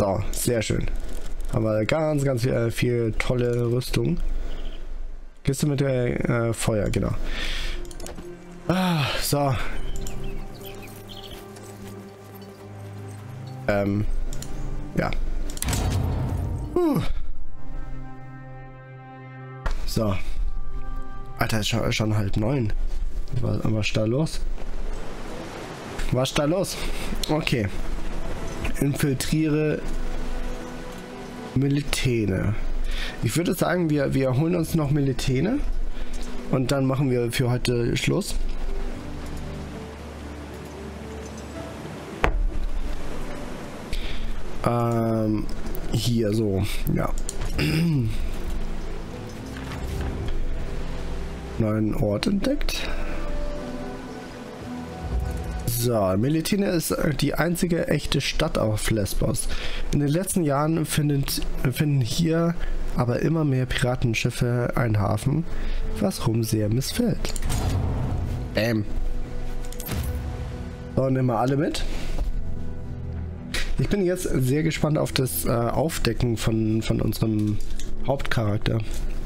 So, sehr schön. Haben wir ganz, ganz viel tolle Rüstung. Kiste mit der Feuer, genau. Ah, so. Ja. So. Alter, ist schon halb 9. Was ist da los? Was ist da los? Okay. Infiltriere Militene. Ich würde sagen, wir holen uns noch Militene und dann machen wir für heute Schluss. Hier so, ja. Neuen Ort entdeckt. So, Melitene ist die einzige echte Stadt auf Lesbos. In den letzten Jahren finden hier aber immer mehr Piratenschiffe einen Hafen, was Rum sehr missfällt. Bäm. So, nehmen wir alle mit. Ich bin jetzt sehr gespannt auf das Aufdecken von unserem Hauptcharakter.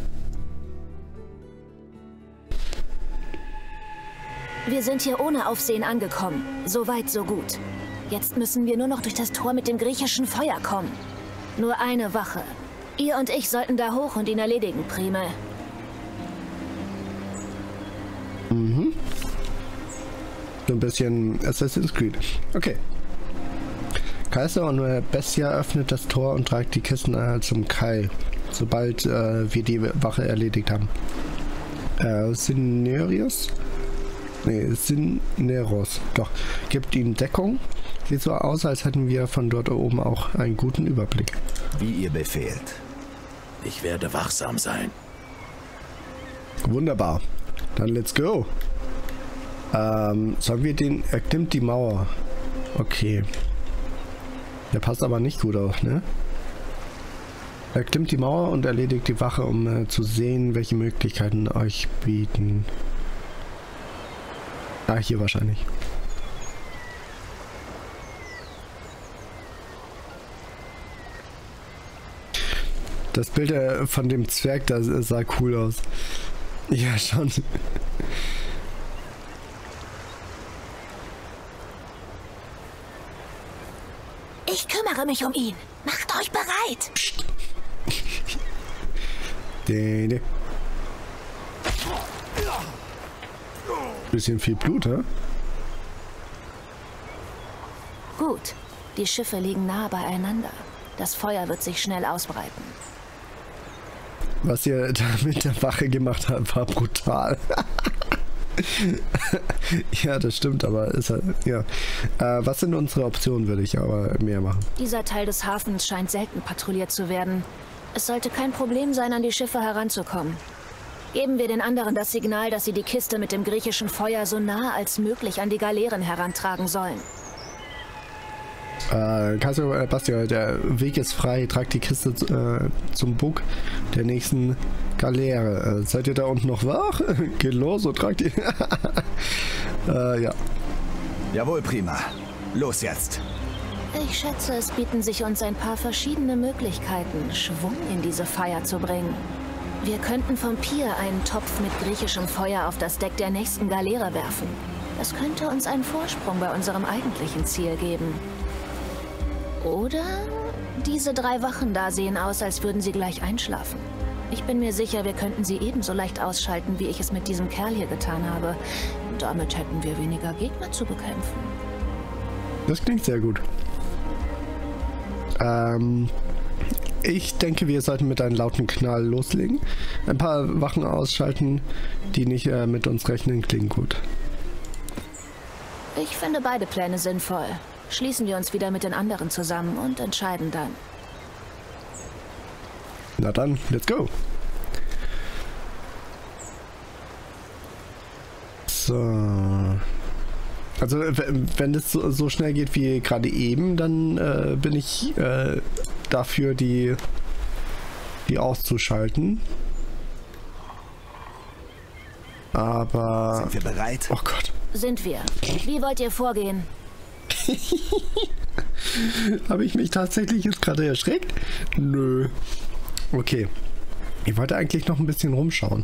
Wir sind hier ohne Aufsehen angekommen. So weit, so gut. Jetzt müssen wir nur noch durch das Tor mit dem griechischen Feuer kommen. Nur eine Wache. Ihr und ich sollten da hoch und ihn erledigen, Prime. Mhm. So ein bisschen Assassin's Creed. Okay. Kaiser und Bestia öffnet das Tor und tragt die Kisten zum Kai, sobald wir die Wache erledigt haben. Cineros? Nee, Cineros. Doch. Gibt ihnen Deckung. Sieht so aus, als hätten wir von dort oben auch einen guten Überblick. Wie ihr befehlt. Ich werde wachsam sein. Wunderbar. Dann let's go. Sollen wir den... Er klimmt die Mauer. Okay. Der passt aber nicht gut auf, ne? Er klimmt die Mauer und erledigt die Wache, um zu sehen, welche Möglichkeiten euch bieten. Ah, hier wahrscheinlich. Das Bild von dem Zwerg, das sah cool aus. Ja, schon. Ich kümmere mich um ihn. Macht euch bereit. Bisschen viel Blut, hä? Gut. Die Schiffe liegen nah beieinander. Das Feuer wird sich schnell ausbreiten. Was ihr da mit der Wache gemacht habt, war brutal. Ja, das stimmt, aber ist halt, ja. Was sind unsere Optionen, würde ich aber mehr machen. Dieser Teil des Hafens scheint selten patrouilliert zu werden. Es sollte kein Problem sein, an die Schiffe heranzukommen. Geben wir den anderen das Signal, dass sie die Kiste mit dem griechischen Feuer so nah als möglich an die Galeeren herantragen sollen. Bastia, der Weg ist frei. Tragt die Kiste zum Bug der nächsten Galeere. Seid ihr da unten noch wach? Geht los und tragt die... ja. Jawohl, prima. Los jetzt. Ich schätze, es bieten sich uns ein paar verschiedene Möglichkeiten, Schwung in diese Feier zu bringen. Wir könnten vom Pier einen Topf mit griechischem Feuer auf das Deck der nächsten Galeere werfen. Das könnte uns einen Vorsprung bei unserem eigentlichen Ziel geben. Oder diese 3 Wachen da sehen aus, als würden sie gleich einschlafen. Ich bin mir sicher, wir könnten sie ebenso leicht ausschalten, wie ich es mit diesem Kerl hier getan habe. Damit hätten wir weniger Gegner zu bekämpfen. Das klingt sehr gut. Ich denke, wir sollten mit einem lauten Knall loslegen. Ein paar Wachen ausschalten, die nicht mit uns rechnen, klingt gut. Ich finde beide Pläne sinnvoll. Schließen wir uns wieder mit den anderen zusammen und entscheiden dann. Na dann, let's go. So. Also wenn es so schnell geht wie gerade eben, dann bin ich dafür, die auszuschalten. Aber... Sind wir bereit? Oh Gott. Sind wir. Wie wollt ihr vorgehen? Habe ich mich tatsächlich jetzt gerade erschreckt? Nö. Okay. Ich wollte eigentlich noch ein bisschen rumschauen.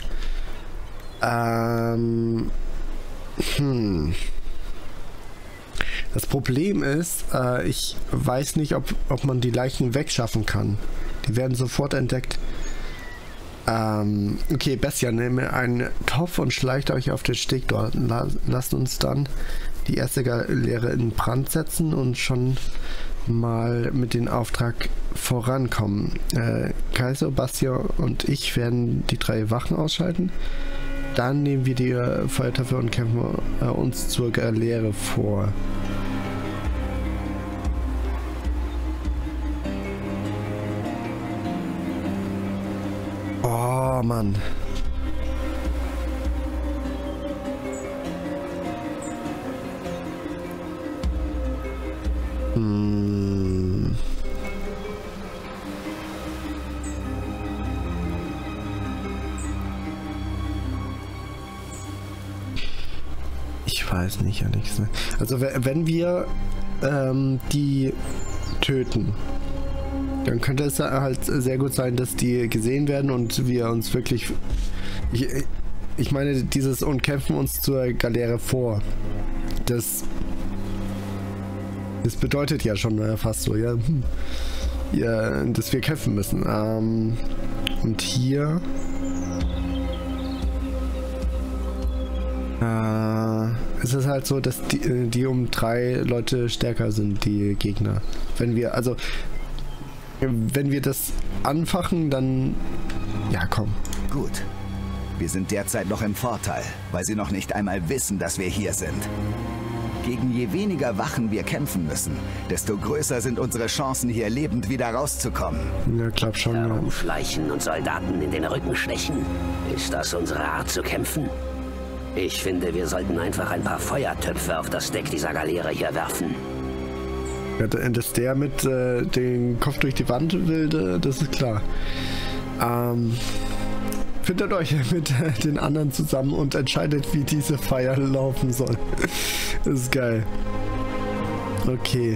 Das Problem ist, ich weiß nicht, ob man die Leichen wegschaffen kann. Die werden sofort entdeckt. Okay, Bestia, nehmt einen Topf und schleicht euch auf den Steg dort. Lasst uns dann die erste Galeere in Brand setzen und schon mal mit dem Auftrag vorankommen. Kaiser, Bestia und ich werden die 3 Wachen ausschalten. Dann nehmen wir die Feuertöpfe und kämpfen uns zur Galeere vor. Oh Mann. Ich weiß nicht, Alex. Also wenn wir die töten, dann könnte es halt sehr gut sein, dass die gesehen werden und wir uns wirklich... Ich meine, dieses und kämpfen uns zur Galeere vor. Das bedeutet ja schon fast so, ja, ja, dass wir kämpfen müssen. Und hier... es ist halt so, dass die um 3 Leute stärker sind, die Gegner. Wenn wir das anfachen, dann... Ja, komm. Gut. Wir sind derzeit noch im Vorteil, weil sie noch nicht einmal wissen, dass wir hier sind. Gegen je weniger Wachen wir kämpfen müssen, desto größer sind unsere Chancen, hier lebend wieder rauszukommen. Ja, glaub schon. Herumschleichen und Soldaten in den Rücken stechen. Ist das unsere Art zu kämpfen? Ich finde, wir sollten einfach ein paar Feuertöpfe auf das Deck dieser Galeere hier werfen. Ja, dass der mit den Kopf durch die Wand will, das ist klar. Findet euch mit den anderen zusammen und entscheidet, wie diese Feier laufen soll. Das ist geil. Okay.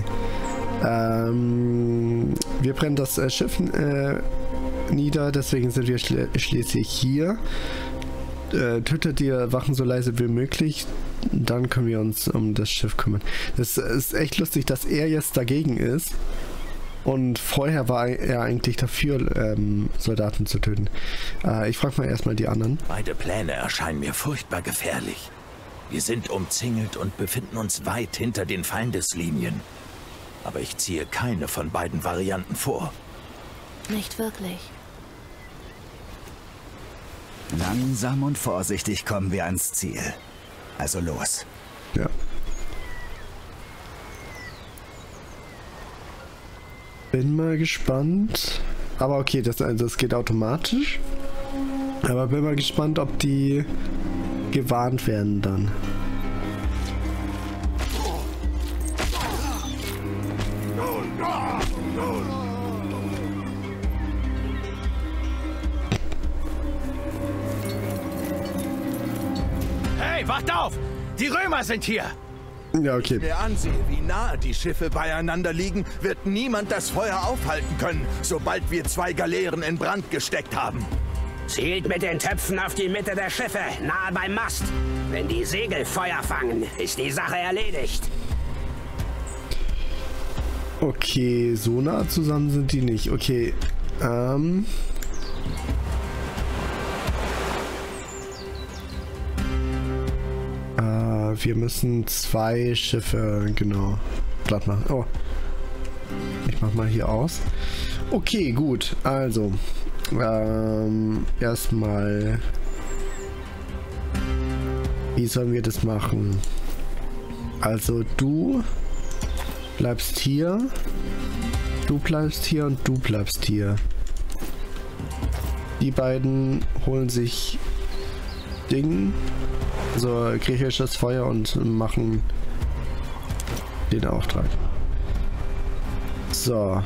Wir brennen das Schiff nieder, deswegen sind wir schließlich hier. Tötet die Wachen so leise wie möglich, dann können wir uns um das Schiff kümmern. Das ist echt lustig, dass er jetzt dagegen ist und vorher war er eigentlich dafür, Soldaten zu töten. Ich frage mal erstmal die anderen. Beide Pläne erscheinen mir furchtbar gefährlich. Wir sind umzingelt und befinden uns weit hinter den Feindeslinien. Aber ich ziehe keine von beiden Varianten vor. Nicht wirklich. Langsam und vorsichtig kommen wir ans Ziel. Also los. Ja. Bin mal gespannt. Aber okay, das geht automatisch. Aber bin mal gespannt, ob die gewarnt werden dann. Hey, wacht auf! Die Römer sind hier! Ja, okay. Wer ansehe, wie nahe die Schiffe beieinander liegen, wird niemand das Feuer aufhalten können, sobald wir 2 Galeeren in Brand gesteckt haben. Zielt mit den Töpfen auf die Mitte der Schiffe, nahe beim Mast. Wenn die Segel Feuer fangen, ist die Sache erledigt. Okay, so nah zusammen sind die nicht. Okay, wir müssen 2 Schiffe, genau, platt machen. Oh, ich mach mal hier aus. Okay, gut, also, erstmal, wie sollen wir das machen? Also du bleibst hier, du bleibst hier und du bleibst hier. Die beiden holen sich Ding, also griechisches Feuer, und machen den Auftrag. So.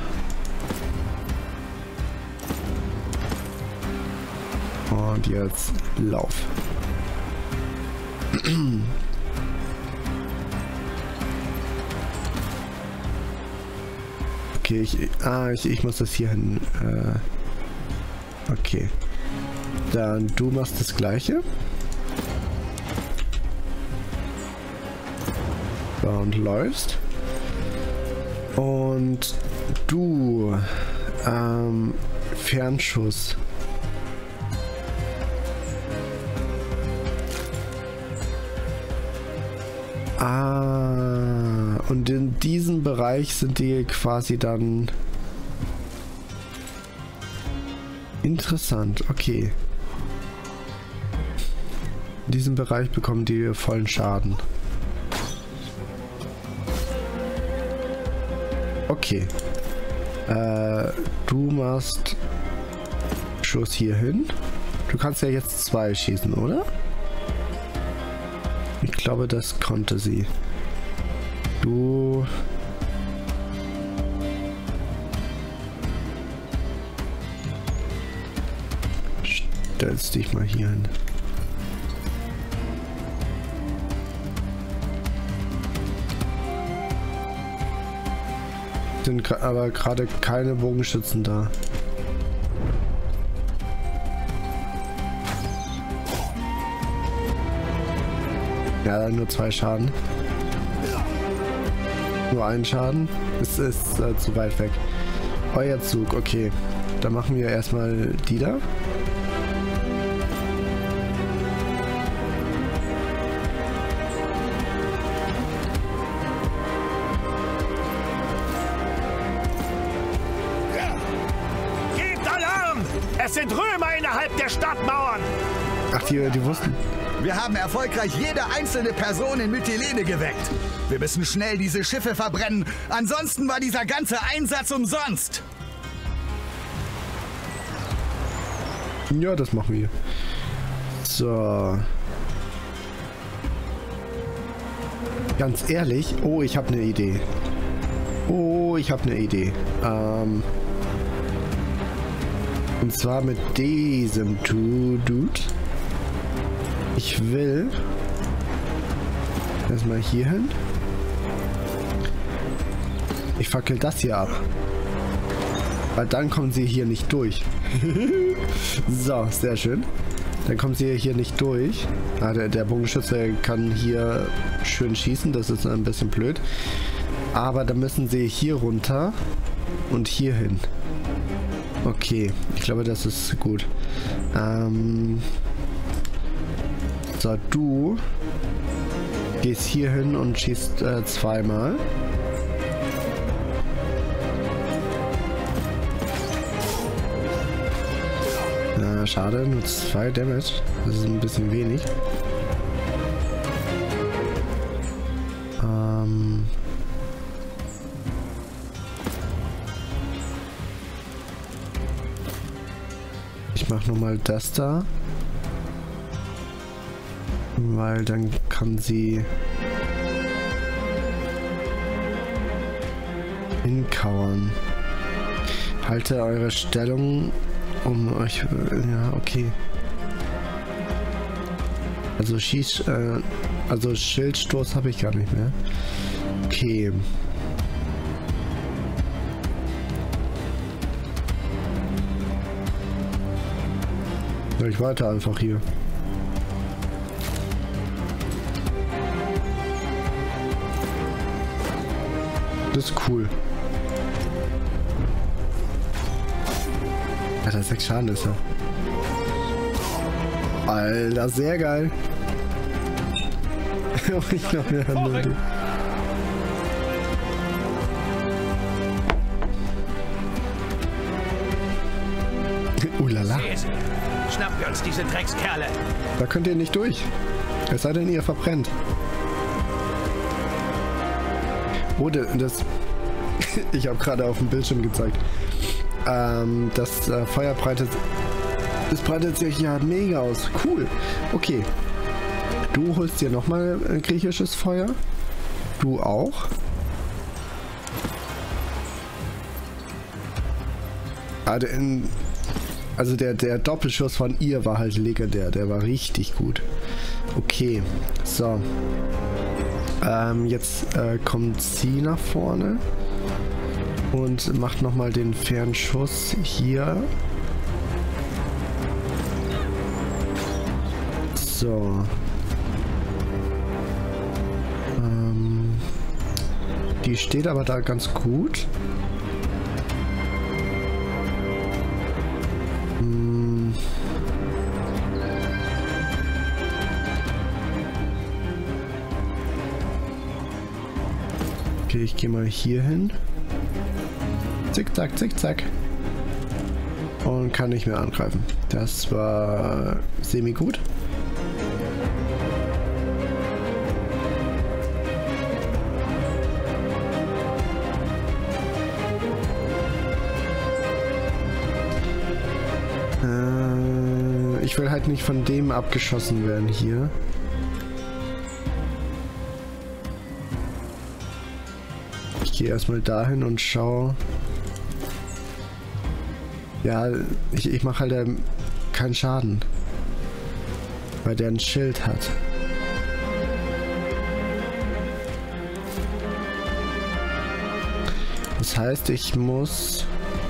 Und jetzt Lauf. Okay, ich muss das hier hin. Okay. Dann du machst das Gleiche. So, und läufst. Und du Fernschuss. Und in diesem Bereich sind die quasi dann interessant. Okay. In diesem Bereich bekommen die vollen Schaden. Okay. Du machst Schuss hier hin. Du kannst ja jetzt 2 schießen, oder? Ich glaube, das konnte sie. Du... stellst dich mal hier hin. Sind aber gerade keine Bogenschützen da. Ja, nur 2 Schaden. Nur 1 Schaden. Es ist zu weit weg. Euer Zug, okay. Dann machen wir erstmal die da. Es sind Römer innerhalb der Stadtmauern! Ach, die wussten. Wir haben erfolgreich jede einzelne Person in Mytilene geweckt. Wir müssen schnell diese Schiffe verbrennen, ansonsten war dieser ganze Einsatz umsonst. Ja, das machen wir. So. Ganz ehrlich, oh, ich habe eine Idee. Und zwar mit diesem Dude. Ich will erstmal hier hin. Ich fackel das hier ab. Weil dann kommen sie hier nicht durch. So, sehr schön. Dann kommen sie hier nicht durch. Der Bogenschütze kann hier schön schießen. Das ist ein bisschen blöd. Aber dann müssen sie hier runter und hier hin. Okay, ich glaube, das ist gut. So, du gehst hier hin und schießt 2-mal. Schade, nur 2 Damage. Das ist ein bisschen wenig. Ich mache nochmal das da. Weil dann kann sie hinkauern. Halte eure Stellung um euch... Ja, okay. Also also Schildstoß habe ich gar nicht mehr. Okay. Ich warte einfach hier. Das ist cool. Alter, 6 Schaden ist er. Alter, sehr geil. Ich glaube, wir haben nur die. Ulala. Schnappen wir uns diese Dreckskerle. Da könnt ihr nicht durch. Es sei denn, ihr verbrennt. Oh, das... Ich habe gerade auf dem Bildschirm gezeigt. Das Feuer breitet sich ja mega aus. Cool. Okay. Du holst dir nochmal griechisches Feuer. Du auch. Also der Doppelschuss von ihr war halt legendär. Der war richtig gut. Okay. So. Jetzt kommt sie nach vorne. Und macht nochmal den Fernschuss hier. So. Die steht aber da ganz gut. Okay, ich gehe mal hier hin. Zickzack, zickzack. Und kann nicht mehr angreifen. Das war semi-gut. Ich will halt nicht von dem abgeschossen werden hier. Ich gehe erstmal dahin und schaue. Ja, ich mache halt keinen Schaden. Weil der ein Schild hat. Das heißt, ich muss...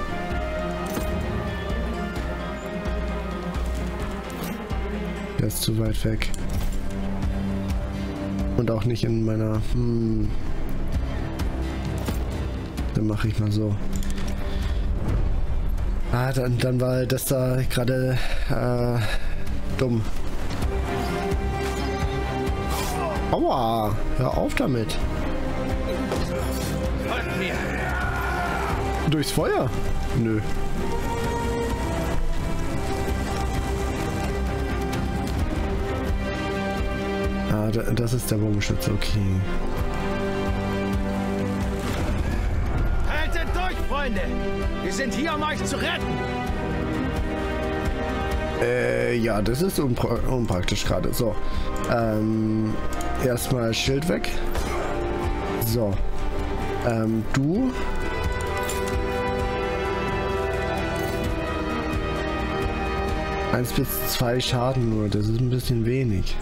Der ist zu weit weg. Und auch nicht in meiner... Dann mache ich mal so. Ah, dann war das da gerade dumm. Aua! Hör auf damit! Durchs Feuer? Nö. Ah, das ist der Bogenschütze, okay. Haltet durch, Freunde! Wir sind hier, um euch zu retten! Ja, das ist unpraktisch gerade. So. Erstmal Schild weg. So. Du. Eins bis 2 Schaden nur, das ist ein bisschen wenig.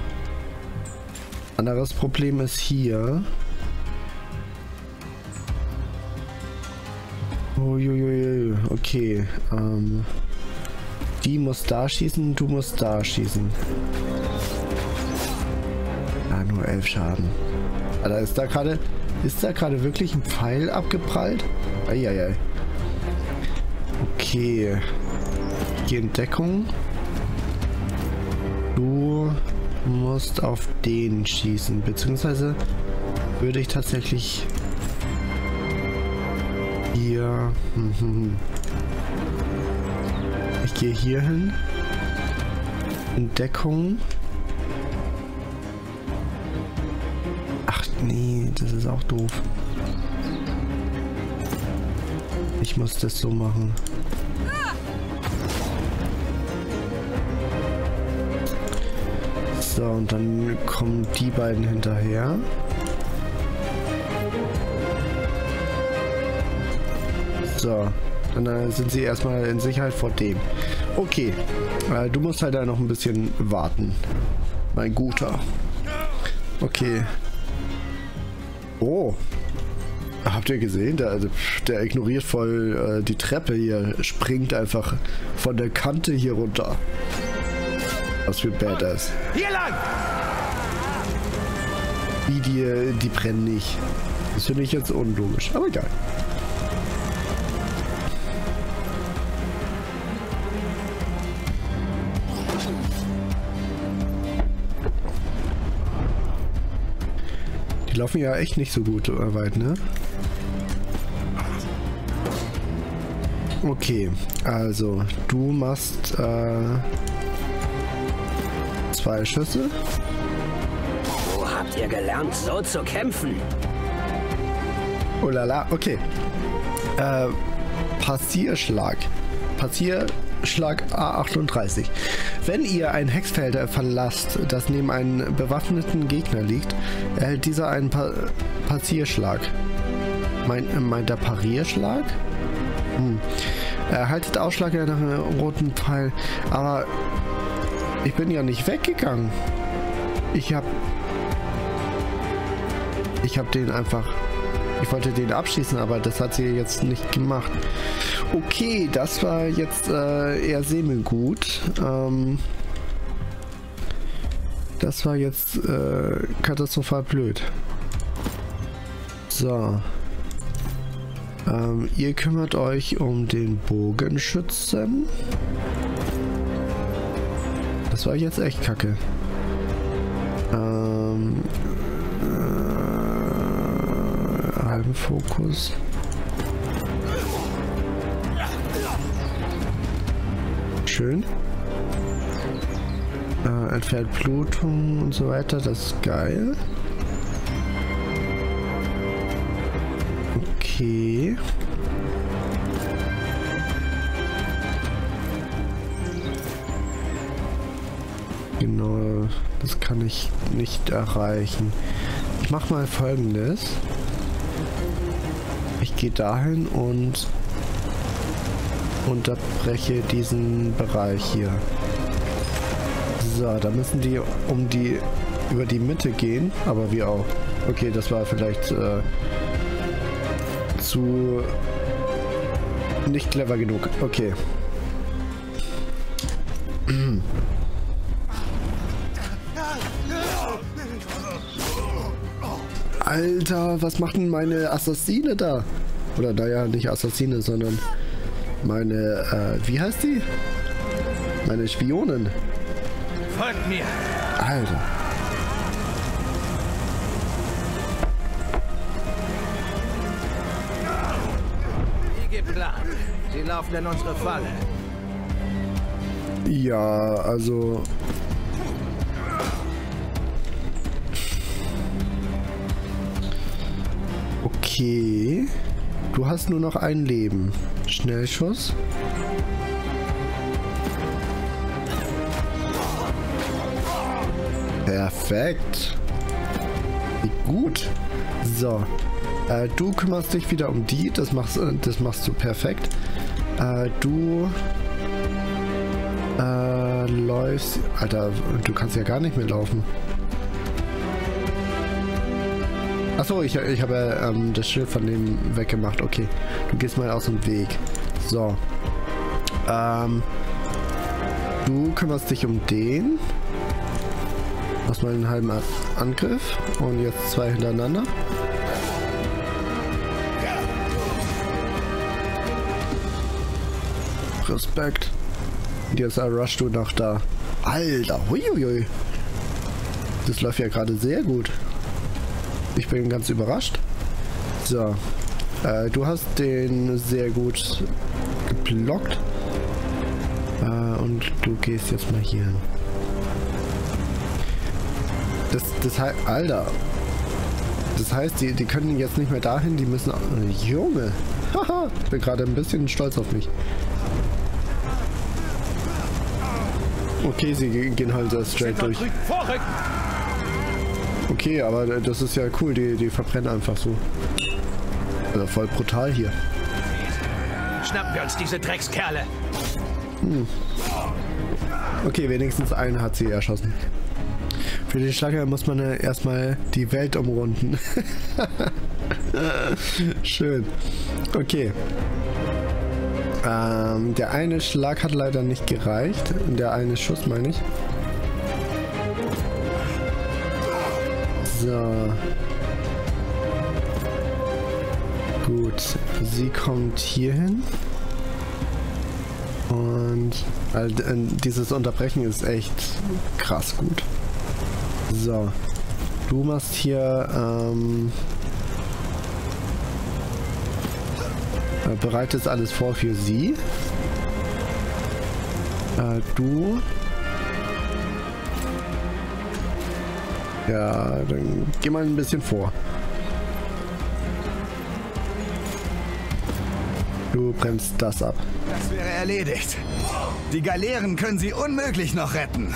Anderes Problem ist hier. Uiuiui, okay. Die muss da schießen, du musst da schießen. Ah, nur 11 Schaden. Alter, ist da gerade wirklich ein Pfeil abgeprallt? Eieiei. Okay. Geh in Deckung. Du musst auf den schießen, beziehungsweise würde ich tatsächlich hier... Ich gehe hier hin. In Deckung. Ach nee, das ist auch doof. Ich muss das so machen. So, und dann kommen die beiden hinterher. So, dann sind sie erstmal in Sicherheit vor dem. Okay, du musst halt da noch ein bisschen warten. Mein Guter. Okay. Oh. Habt ihr gesehen? Der ignoriert voll die Treppe hier. Springt einfach von der Kante hier runter. Was für Badass. Hier lang! Wie die brennen nicht. Das finde ich jetzt unlogisch, aber egal. Die laufen ja echt nicht so gut weit, ne? Okay, also du machst 2 Schüsse. Wo habt ihr gelernt, so zu kämpfen? Oh lala, okay. Passierschlag. Passierschlag A38. Wenn ihr ein Hexfeld verlasst, das neben einem bewaffneten Gegner liegt, erhält dieser einen Passierschlag. Meint der Parierschlag? Erhaltet Ausschlag nach einem roten Pfeil. Aber ich bin ja nicht weggegangen. Ich hab den einfach Ich wollte den abschießen, aber das hat sie jetzt nicht gemacht. Okay, das war jetzt eher semi-gut. Das war jetzt katastrophal blöd. So. Ihr kümmert euch um den Bogenschützen. Das war jetzt echt kacke. Halben Fokus. Schön. Entfernt Blutung und so weiter. Das ist geil. Okay. Genau, das kann ich nicht erreichen. Ich mache mal Folgendes. Ich gehe dahin und unterbreche diesen Bereich hier. So, da müssen die über die Mitte gehen, aber wir auch. Okay, das war vielleicht zu nicht clever genug. Okay. Alter, was macht denn meine Assassine da? Oder naja, nicht Assassine, sondern meine, wie heißt die? Meine Spionin. Folgt mir! Alter. Wie geplant. Sie laufen in unsere Falle. Ja, also... Okay. Du hast nur noch ein Leben. Schnellschuss. Perfekt. Wie gut. So. Du kümmerst dich wieder um die. Das machst du perfekt. Du läufst... Alter, du kannst ja gar nicht mehr laufen. Achso, ich habe das Schild von dem weggemacht. Okay, du gehst mal aus dem Weg. So. Du kümmerst dich um den. Machst mal einen halben Angriff. Und jetzt 2 hintereinander. Respekt. Und jetzt rushst du nach da. Alter, huiuiui. Das läuft ja gerade sehr gut. Ich bin ganz überrascht. So. Du hast den sehr gut geblockt. Und du gehst jetzt mal hier hin. Das heißt, Alter. Das heißt, die können jetzt nicht mehr dahin, die müssen... Junge. Haha. Ich bin gerade ein bisschen stolz auf mich. Okay, sie gehen halt so straight durch. Okay, aber das ist ja cool, die verbrennen einfach so. Also voll brutal hier. Schnappen wir uns diese Dreckskerle. Okay, wenigstens einen hat sie erschossen. Für den Schlager muss man ja erstmal die Welt umrunden. Schön. Okay. Der eine Schlag hat leider nicht gereicht. Der eine Schuss meine ich. So. Gut. Sie kommt hier hin. Und dieses Unterbrechen ist echt krass gut. So. Du machst hier bereitest alles vor für sie. Du. Ja, dann geh mal ein bisschen vor. Du bremst das ab. Das wäre erledigt. Die Galeeren können sie unmöglich noch retten.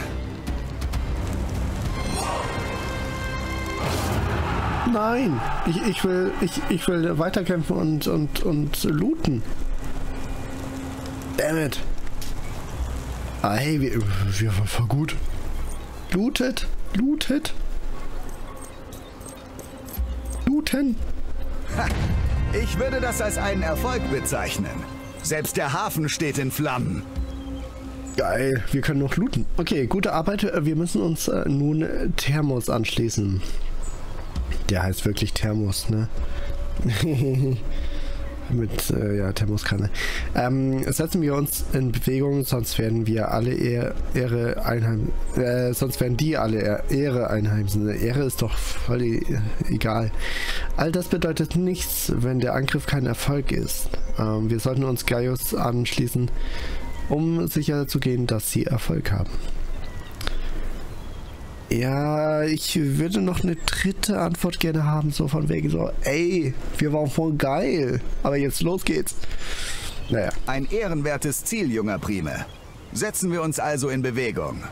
Nein, ich will weiterkämpfen und looten. Damn it. Ah, hey, wir war gut. Lootet. Looten. Ich würde das als einen Erfolg bezeichnen. Selbst der Hafen steht in Flammen. Geil, wir können noch looten. Okay, gute Arbeit. Wir müssen uns nun Thermos anschließen. Der heißt wirklich Thermos, ne? Mit, ja, Thermoskanne. Setzen wir uns in Bewegung, sonst werden wir alle Ehre einheimsen. Sonst werden die alle Ehre einheimsen. Ehre ist doch voll egal. All das bedeutet nichts, wenn der Angriff kein Erfolg ist. Wir sollten uns Gaius anschließen, um sicher zu gehen, dass sie Erfolg haben. Ja, ich würde noch eine dritte Antwort gerne haben, so von wegen so, ey, wir waren voll geil, aber jetzt los geht's. Naja. Ein ehrenwertes Ziel, junger Prime. Setzen wir uns also in Bewegung.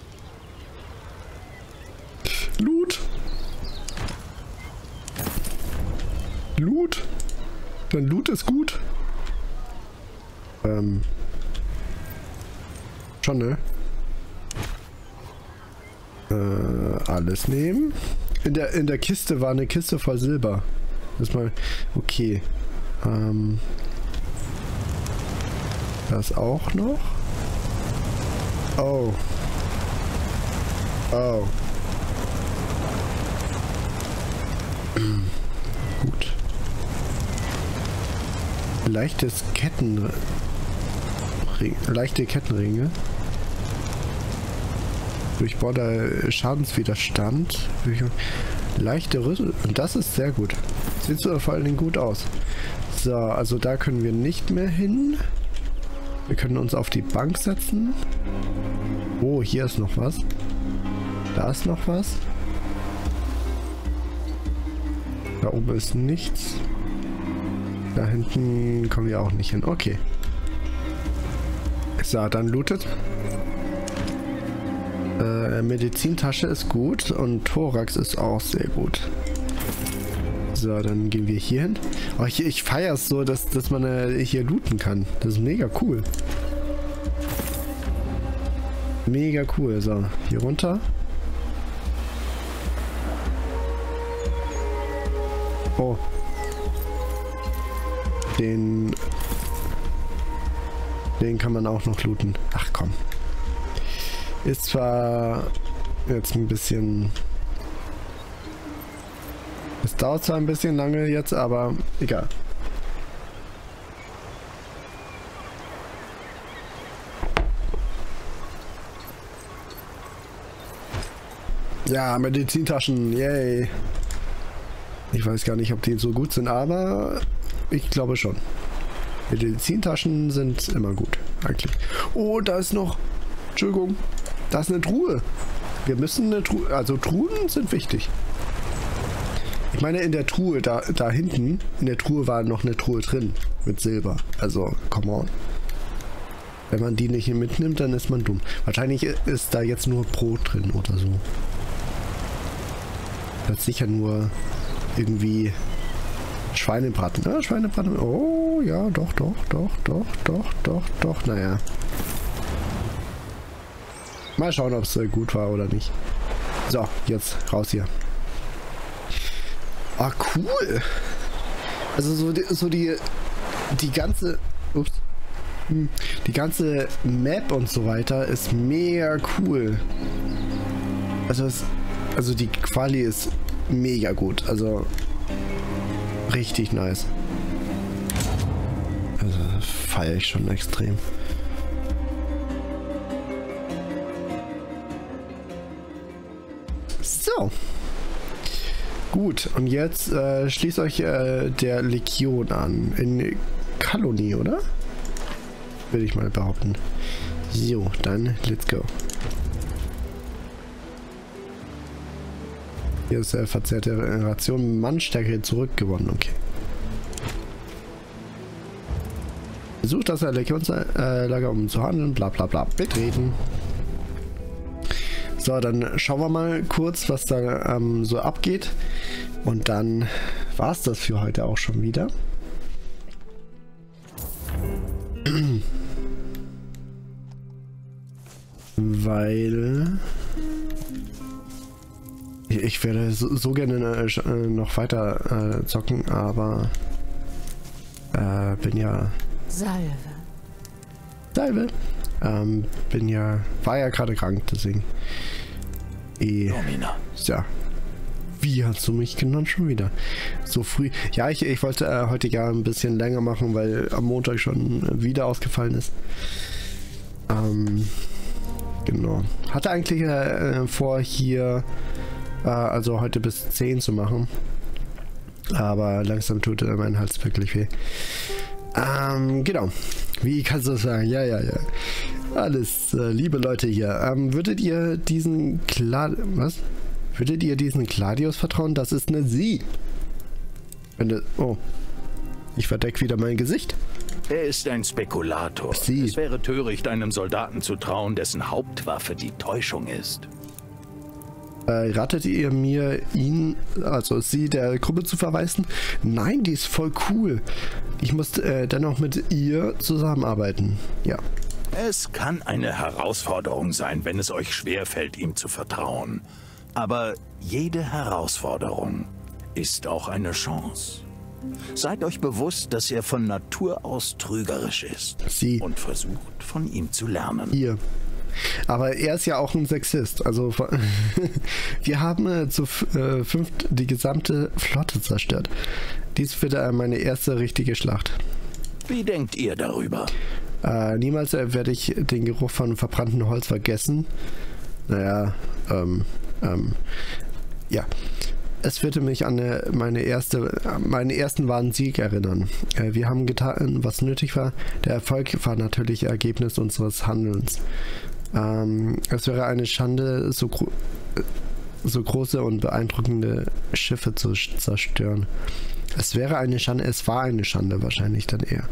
Loot. Loot. Dein Loot ist gut. Schon, ne? Alles nehmen. In der Kiste war eine Kiste voll Silber. Das mal. Okay. Das auch noch. Oh. Oh. Gut. Leichte Kettenringe. Durchbohrter Schadenswiderstand. Leichte Rüssel. Und das ist sehr gut. Sieht so vor allen Dingen gut aus. So, also da können wir nicht mehr hin. Wir können uns auf die Bank setzen. Oh, hier ist noch was. Da ist noch was. Da oben ist nichts. Da hinten kommen wir auch nicht hin. Okay. So, dann lootet. Medizintasche ist gut und Thorax ist auch sehr gut. So, dann gehen wir hier hin. Oh, ich feiere es so, dass man hier looten kann. Das ist mega cool. Mega cool. So, hier runter. Oh. Den kann man auch noch looten. Ach komm. Ist zwar jetzt ein bisschen... Es dauert zwar ein bisschen lange jetzt, aber egal. Ja, Medizintaschen, yay. Ich weiß gar nicht, ob die so gut sind, aber ich glaube schon. Medizintaschen sind immer gut, eigentlich. Oh, da ist noch... Entschuldigung. Da ist eine Truhe. Wir müssen eine Truhe... Also Truhen sind wichtig. Ich meine, in der Truhe, da hinten, in der Truhe war noch eine Truhe drin. Mit Silber. Also, come on. Wenn man die nicht mitnimmt, dann ist man dumm. Wahrscheinlich ist da jetzt nur Brot drin oder so. Da ist sicher nur irgendwie Schweinebraten. Ja, Schweinebraten. Oh, ja, doch. Naja. Mal schauen, ob es gut war oder nicht. So, jetzt raus hier. Ah, cool. Also die ganze... Ups. Die ganze Map und so weiter ist mega cool. Also die Quali ist mega gut. Also richtig nice. Also feiere ich schon extrem. So. Gut, und jetzt schließt euch der Legion an. In Kalonie, oder? Würde ich mal behaupten. So, dann let's go. Hier ist verzerrte Ration. Mannstärke zurückgewonnen. Okay. Besucht das Legionslager, um zu handeln. Bla bla bla. Betreten. So, dann schauen wir mal kurz, was da so abgeht. Und dann war es das für heute auch schon wieder. Weil Ich würde so gerne noch weiter zocken, aber bin ja... Salve. Salve. War ja gerade krank, deswegen. Domina. Ja. Wie hast du mich genannt schon wieder? So früh. Ja, ich wollte heute ja ein bisschen länger machen, weil am Montag schon wieder ausgefallen ist. Genau. Hatte eigentlich vor, hier also heute bis 10 zu machen. Aber langsam tut mein Hals wirklich weh. Genau. Wie kannst du das sagen? Ja. Alles, liebe Leute hier. Würdet ihr diesen Gladius vertrauen? Das ist eine Sie. Oh. Ich verdecke wieder mein Gesicht. Er ist ein Spekulator. Sie. Es wäre töricht, einem Soldaten zu trauen, dessen Hauptwaffe die Täuschung ist. Ratet ihr mir, ihn, also sie, der Gruppe zu verweisen? Nein, die ist voll cool. Ich muss dennoch mit ihr zusammenarbeiten. Ja. Es kann eine Herausforderung sein, wenn es euch schwerfällt, ihm zu vertrauen. Aber jede Herausforderung ist auch eine Chance. Seid euch bewusst, dass er von Natur aus trügerisch ist. Sie. Und versucht, von ihm zu lernen. Ihr. Aber er ist ja auch ein Sexist. Also wir haben zu 5 die gesamte Flotte zerstört. Dies wird meine erste richtige Schlacht. Wie denkt ihr darüber? Niemals werde ich den Geruch von verbranntem Holz vergessen. Naja, ja. Es würde mich an meinen ersten wahren Sieg erinnern. Wir haben getan, was nötig war. Der Erfolg war natürlich Ergebnis unseres Handelns. Es wäre eine Schande, so große und beeindruckende Schiffe zu zerstören. Es war eine Schande wahrscheinlich dann eher.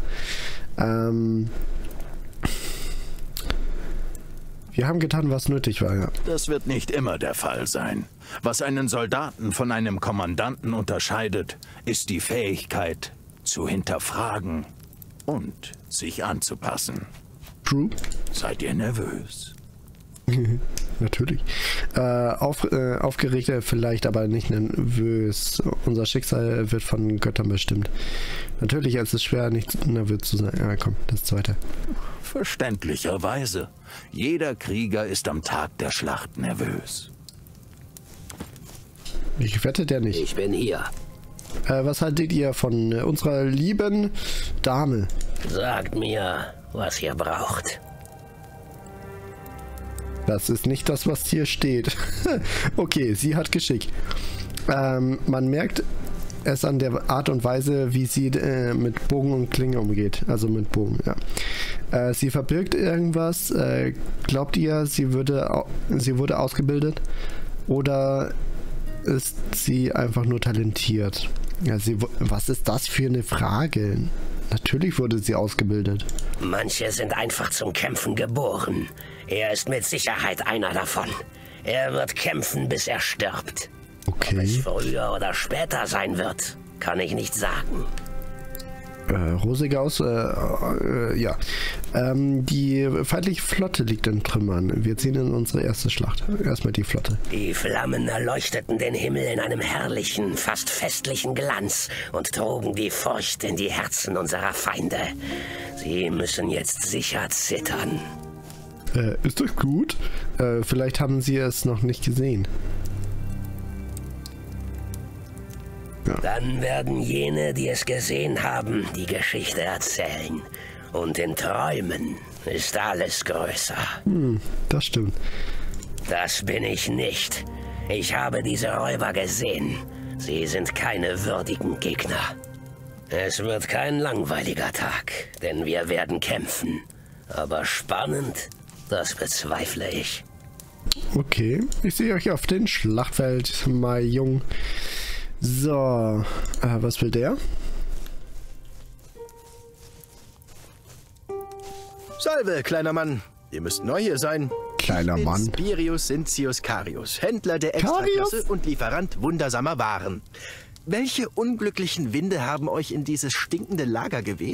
Wir haben getan, was nötig war, ja. Das wird nicht immer der Fall sein. Was einen Soldaten von einem Kommandanten unterscheidet, ist die Fähigkeit zu hinterfragen und sich anzupassen. True. Seid ihr nervös? Natürlich. Aufgeregt vielleicht, aber nicht nervös. Unser Schicksal wird von Göttern bestimmt. Natürlich ist es schwer, nicht nervös zu sein. Ja, komm, das zweite. Verständlicherweise. Jeder Krieger ist am Tag der Schlacht nervös. Ich wette der nicht. Ich bin hier. Was haltet ihr von unserer lieben Dame? Sagt mir, was ihr braucht. Das ist nicht das, was hier steht. Okay, sie hat Geschick. Man merkt es an der Art und Weise, wie sie mit Bogen und Klinge umgeht. Also mit Bogen, ja. Sie verbirgt irgendwas. Glaubt ihr, sie wurde ausgebildet? Oder ist sie einfach nur talentiert? Ja, was ist das für eine Frage? Natürlich wurde sie ausgebildet. Manche sind einfach zum Kämpfen geboren. Er ist mit Sicherheit einer davon. Er wird kämpfen, bis er stirbt. Okay. Ob es früher oder später sein wird, kann ich nicht sagen. Rosig aus, ja. Die feindliche Flotte liegt in Trümmern. Wir ziehen in unsere erste Schlacht. Erstmal die Flotte. Die Flammen erleuchteten den Himmel in einem herrlichen, fast festlichen Glanz und trugen die Furcht in die Herzen unserer Feinde. Sie müssen jetzt sicher zittern. Ist das gut? Vielleicht haben sie es noch nicht gesehen. Ja. Dann werden jene, die es gesehen haben, die Geschichte erzählen. Und in Träumen ist alles größer. Das stimmt. Das bin ich nicht. Ich habe diese Räuber gesehen. Sie sind keine würdigen Gegner. Es wird kein langweiliger Tag, denn wir werden kämpfen. Aber spannend, das bezweifle ich. Okay, ich sehe euch auf dem Schlachtfeld, mein Jung. So, was will der? Salve, kleiner Mann. Ihr müsst neu hier sein. Kleiner Ich bin Mann. Spirius Sintius Carius, Händler der Extraklasse und Lieferant wundersamer Waren. Welche unglücklichen Winde haben euch in dieses stinkende Lager geweht?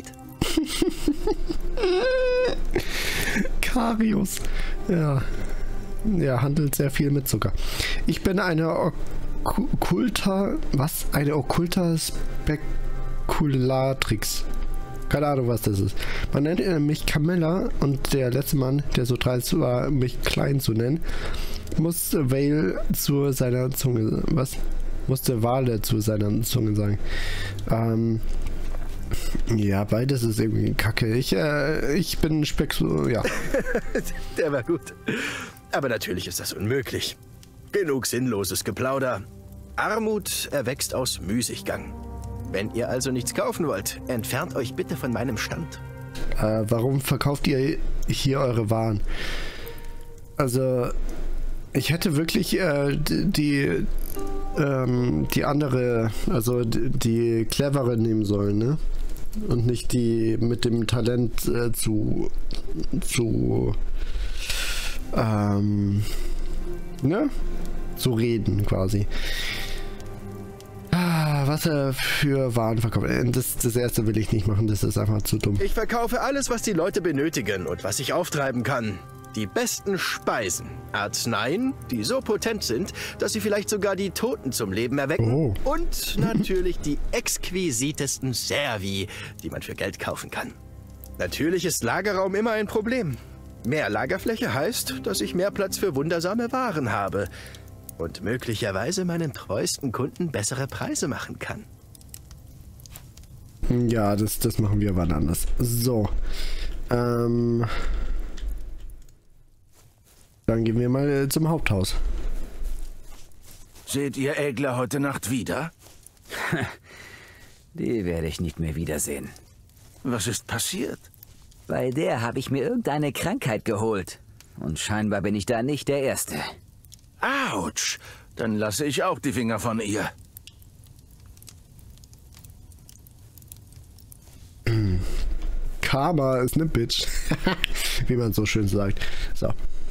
Carius. Ja. Er handelt sehr viel mit Zucker. Ich bin eine Eine okkulta Spekulatrix. Keine Ahnung, was das ist. Man nennt mich Camilla und der letzte Mann, der so dreist war, mich klein zu nennen, musste Wale zu seiner Zunge... Was? Musste Wale zu seiner Zunge sagen. Ja, beides ist irgendwie kacke. Ich bin ja. Der war gut. Aber natürlich ist das unmöglich. Genug sinnloses Geplauder. Armut erwächst aus Müßiggang. Wenn ihr also nichts kaufen wollt, entfernt euch bitte von meinem Stand. Warum verkauft ihr hier eure Waren? Also, ich hätte wirklich die andere, also die clevere nehmen sollen, ne? Und nicht die mit dem Talent zu reden quasi. Was er für Waren verkauft. Das erste will ich nicht machen, das ist einfach zu dumm. Ich verkaufe alles, was die Leute benötigen und was ich auftreiben kann. Die besten Speisen, Arzneien, die so potent sind, dass sie vielleicht sogar die Toten zum Leben erwecken. Oh. Und natürlich die exquisitesten Servi, die man für Geld kaufen kann. Natürlich ist Lagerraum immer ein Problem. Mehr Lagerfläche heißt, dass ich mehr Platz für wundersame Waren habe. Und möglicherweise meinen treuesten Kunden bessere Preise machen kann. Ja, das machen wir wann anders. So. Dann gehen wir mal zum Haupthaus. Seht ihr Ägler heute Nacht wieder? Die werde ich nicht mehr wiedersehen. Was ist passiert? Bei der habe ich mir irgendeine Krankheit geholt. Und scheinbar bin ich da nicht der Erste. Autsch! Dann lasse ich auch die Finger von ihr. Karma ist eine Bitch. Wie man so schön sagt. So.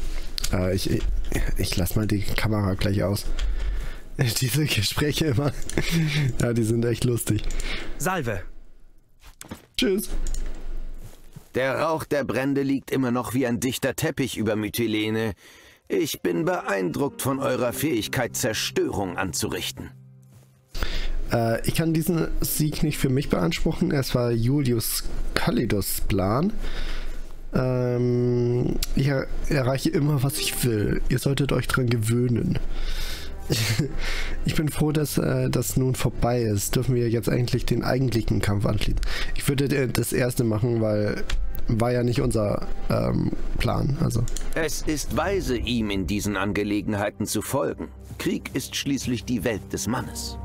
Ich lasse mal die Kamera gleich aus. Diese Gespräche immer. Ja, die sind echt lustig. Salve. Tschüss. Der Rauch der Brände liegt immer noch wie ein dichter Teppich über Mytilene. Ich bin beeindruckt von eurer Fähigkeit, Zerstörung anzurichten. Ich kann diesen Sieg nicht für mich beanspruchen. Es war Julius Kalidos Plan. Ich erreiche immer, was ich will. Ihr solltet euch dran gewöhnen. Ich bin froh, dass das nun vorbei ist. Dürfen wir jetzt eigentlich den eigentlichen Kampf anschließen. Ich würde das erste machen, weil war ja nicht unser Plan. Also. Es ist weise, ihm in diesen Angelegenheiten zu folgen. Krieg ist schließlich die Welt des Mannes.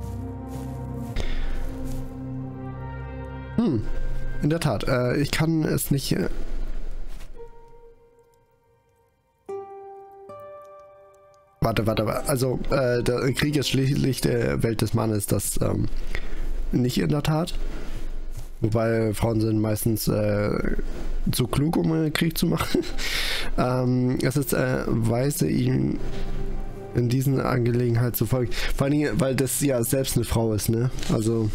In der Tat. Ich kann es nicht... Warte. Also, der Krieg ist schließlich der Welt des Mannes. Das nicht in der Tat. Wobei Frauen sind meistens zu klug, um einen Krieg zu machen. Es ist weise, ihm in diesen Angelegenheiten zu folgen. Vor allem, weil das ja selbst eine Frau ist, ne? Also,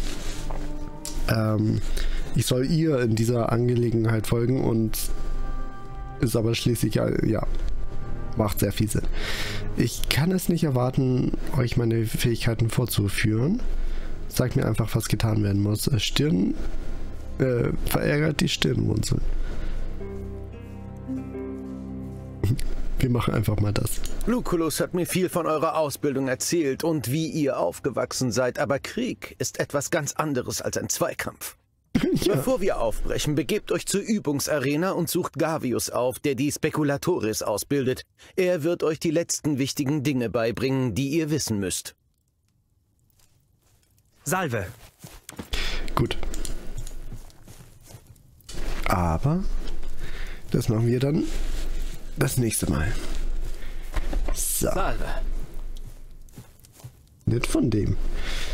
ich soll ihr in dieser Angelegenheit folgen und ist aber schließlich, ja, macht sehr viel Sinn. Ich kann es nicht erwarten, euch meine Fähigkeiten vorzuführen. Sagt mir einfach, was getan werden muss. Stirn, verärgert die Stirnrunzeln. Wir machen einfach mal das. Lucullus hat mir viel von eurer Ausbildung erzählt und wie ihr aufgewachsen seid, aber Krieg ist etwas ganz anderes als ein Zweikampf. Ja. Bevor wir aufbrechen, begebt euch zur Übungsarena und sucht Gavius auf, der die Speculatoris ausbildet. Er wird euch die letzten wichtigen Dinge beibringen, die ihr wissen müsst. Salve. Gut. Aber das machen wir dann das nächste Mal. So. Salve. Nicht von dem.